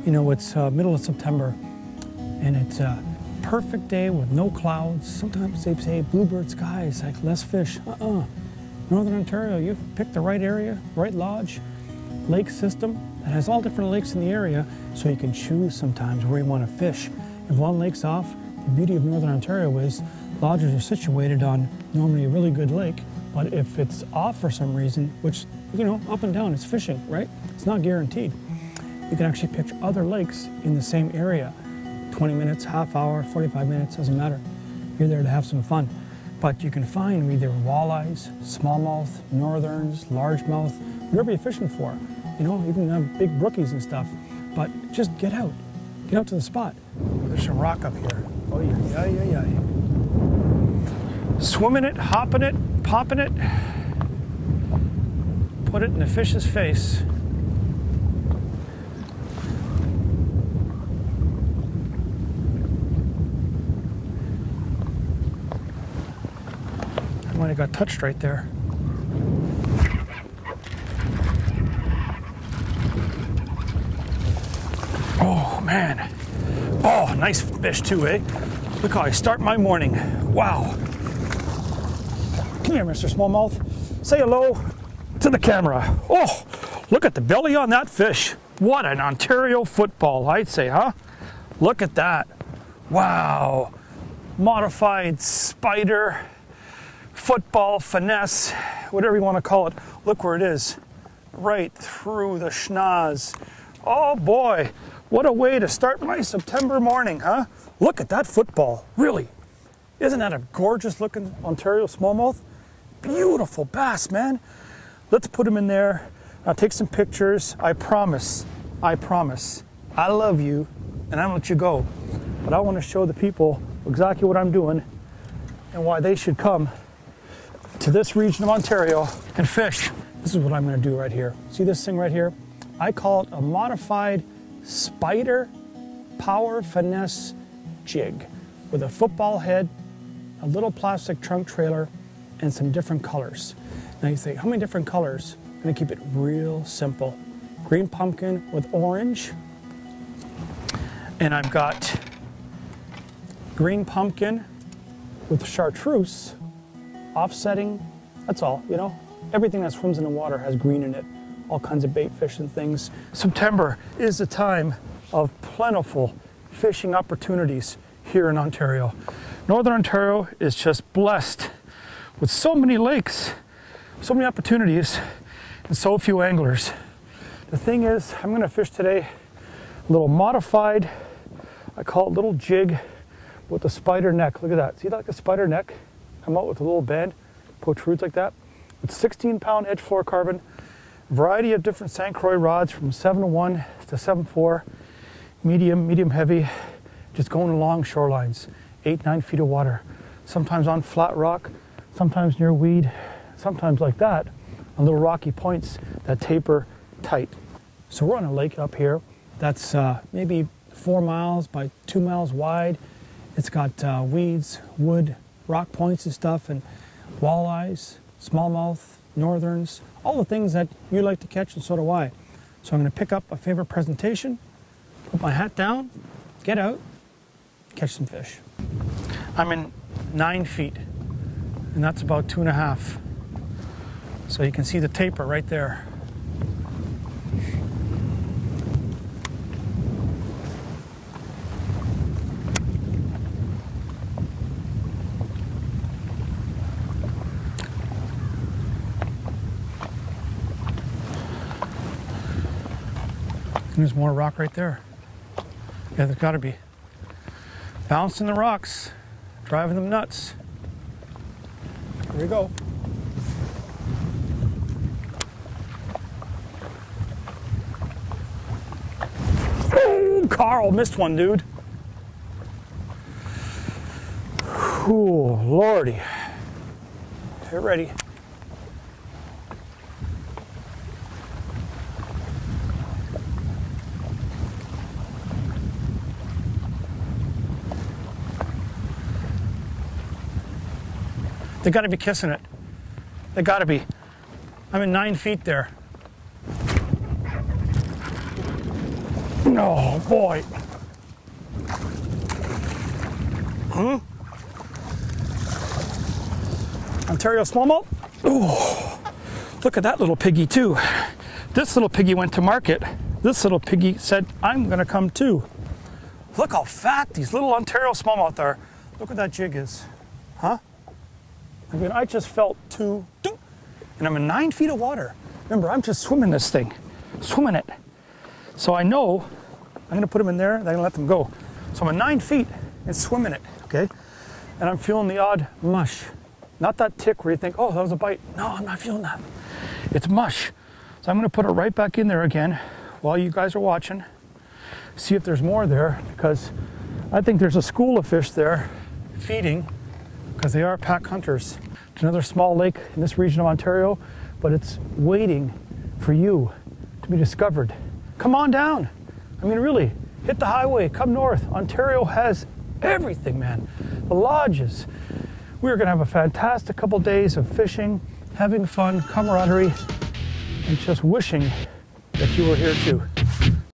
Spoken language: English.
You know, it's middle of September, and it's a perfect day with no clouds. Sometimes they say bluebird skies, like less fish. Northern Ontario, you've picked the right area, right lodge, lake system that has all different lakes in the area, so you can choose sometimes where you want to fish. If one lake's off, the beauty of Northern Ontario is lodges are situated on normally a really good lake, but if it's off for some reason, which, you know, up and down, it's fishing, right? It's not guaranteed. You can actually pitch other lakes in the same area. 20 minutes, half hour, 45 minutes, doesn't matter. You're there to have some fun. But you can find either walleyes, smallmouth, northerns, largemouth, whatever you're fishing for. You know, even big brookies and stuff. But just get out to the spot. There's some rock up here. Oh yeah. Swimming it, hopping it, popping it. Put it in the fish's face. I might have got touched right there. Oh man. Oh, nice fish too, eh? Look how I start my morning. Wow. Come here, Mr. Smallmouth. Say hello to the camera. Oh, look at the belly on that fish. What an Ontario football, I'd say, huh? Look at that. Wow. Modified spider, football, finesse, whatever you want to call it. Look where it is. Right through the schnoz. Oh boy. What a way to start my September morning, huh? Look at that football, really. Isn't that a gorgeous looking Ontario smallmouth? Beautiful bass, man. Let's put him in there. I'll take some pictures. I promise, I love you and I don't let you go. But I want to show the people exactly what I'm doing and why they should come to this region of Ontario and fish. This is what I'm going to do right here. See this thing right here? I call it a modified spider power finesse jig with a football head, a little plastic trunk trailer, and some different colors. Now you think, how many different colors? I'm gonna keep it real simple. Green pumpkin with orange, and I've got green pumpkin with chartreuse offsetting. That's all, you know? Everything that swims in the water has green in it. All kinds of bait fish and things. September is the time of plentiful fishing opportunities here in Ontario. Northern Ontario is just blessed with so many lakes, so many opportunities, and so few anglers. The thing is, I'm gonna fish today a little modified, I call it little jig with a spider neck. Look at that, see that, like a spider neck? Come out with a little band, protrudes like that. With 16-pound edge fluorocarbon, variety of different St. Croix rods from 7-1 to 7-4, medium heavy, just going along shorelines, 8-9 feet of water, sometimes on flat rock, sometimes near weed, sometimes like that, on little rocky points that taper tight. So we're on a lake up here that's maybe 4 miles by 2 miles wide. It's got weeds, wood, rock points and stuff, and walleyes, smallmouth, northerns, all the things that you like to catch, and so do I. So I'm going to pick up a favorite presentation, put my hat down, get out, catch some fish. I'm in 9 feet, and that's about 2.5. So you can see the taper right there. There's more rock right there. Yeah, there's got to be. Bouncing the rocks, driving them nuts. Here we go. Oh, Karl missed one, dude. Ooh, Lordy. Get ready. They gotta be kissing it. They gotta be. I'm in 9 feet there. Oh boy. Ontario smallmouth. Ooh, look at that little piggy too. This little piggy went to market. This little piggy said, I'm gonna come too. Look how fat these little Ontario smallmouth are. Look what that jig is, huh? I mean, I just felt two, and I'm in 9 feet of water. Remember, I'm just swimming this thing, swimming it. So I know I'm gonna put them in there and I'm gonna let them go. So I'm at 9 feet and swimming it, okay? And I'm feeling the odd mush. Not that tick where you think, oh, that was a bite. No, I'm not feeling that. It's mush. So I'm gonna put it right back in there again while you guys are watching. See if there's more there, because I think there's a school of fish there feeding, because they are pack hunters. It's another small lake in this region of Ontario, but it's waiting for you to be discovered. Come on down. I mean, really, hit the highway, come north. Ontario has everything, man. The lodges. We're gonna have a fantastic couple days of fishing, having fun, camaraderie, and just wishing that you were here too.